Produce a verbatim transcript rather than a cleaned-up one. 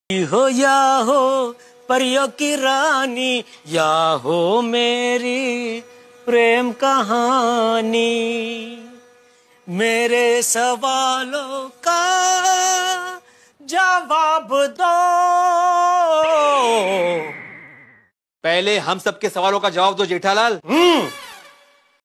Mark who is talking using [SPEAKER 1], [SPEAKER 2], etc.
[SPEAKER 1] हो या हो परियों की रानी, या हो मेरी प्रेम कहानी, मेरे सवालों का जवाब दो।
[SPEAKER 2] पहले हम सबके सवालों का जवाब दो जेठालाल।
[SPEAKER 1] हम्म